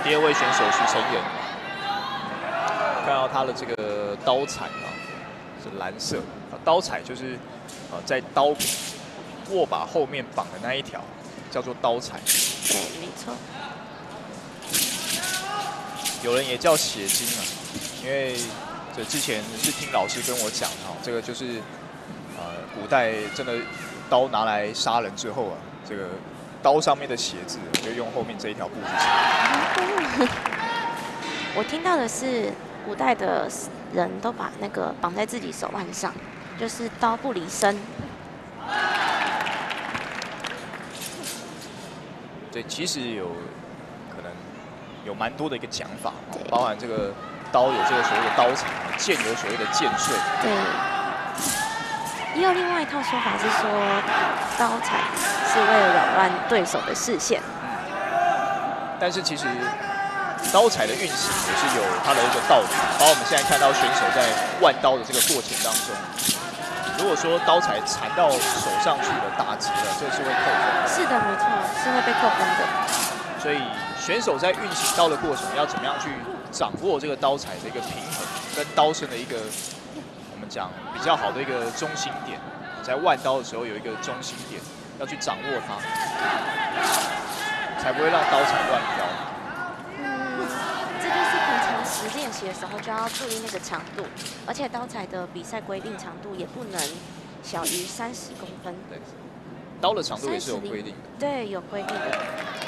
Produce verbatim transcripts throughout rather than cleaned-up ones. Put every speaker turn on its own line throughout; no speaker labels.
第二位选手徐承彦，看到他的这个刀彩啊是蓝色，啊刀彩就是啊在刀柄握把后面绑的那一条叫做刀彩。
对，没错。
有人也叫血晶啊，因为这之前是听老师跟我讲哈，这个就是呃古代真的刀拿来杀人之后啊，这个刀上面的血渍就用后面这一条布去写。
我听到的是古代的人都把那个绑在自己手腕上，就是刀不离身。
对，其实有可能有蛮多的一个讲法，包含这个刀有这个所谓的刀彩，剑有所谓的剑穗。
对。也有另外一套说法是说，刀彩是为了扰乱对手的视线。
但是其实刀彩的运行也是有它的一个道理，包括我们现在看到选手在腕刀的这个过程当中，如果说刀彩缠到手上去了，打结了，这是会扣分。
是的，没错，是会被扣分的。
所以选手在运行刀的过程，要怎么样去掌握这个刀彩的一个平衡，跟刀身的一个我们讲比较好的一个中心点，在腕刀的时候有一个中心点，要去掌握它，才不会让刀彩乱飘。
嗯，这就是平常时练习的时候就要注意那个长度，而且刀彩的比赛规定长度也不能小于三十公分。
对，刀的长度也是有规定的。
对，有规定的。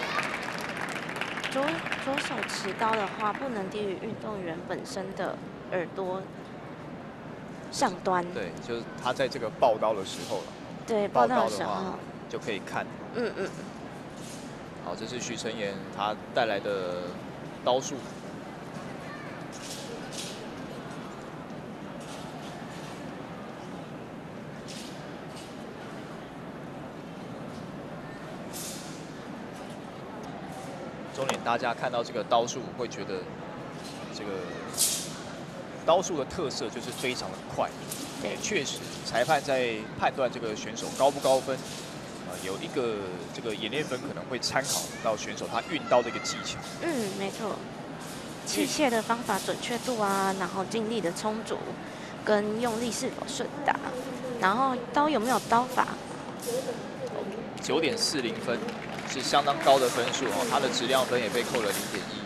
左左手持刀的话，不能低于运动员本身的耳朵上端。
对，就是他在这个抱刀的时候了。
对，抱刀的时候
就可以看。
嗯嗯。
好，这是徐承彦他带来的刀术。重点，大家看到这个刀术会觉得，这个刀术的特色就是非常的快。
对，
确实，裁判在判断这个选手高不高分，呃，有一个这个演练分可能会参考到选手他运刀的一个技巧。
嗯，没错。器械的方法准确度啊，然后劲力的充足，跟用力是否顺达，然后刀有没有刀法。
九点四零分是相当高的分数哦，他的质量分也被扣了零点一。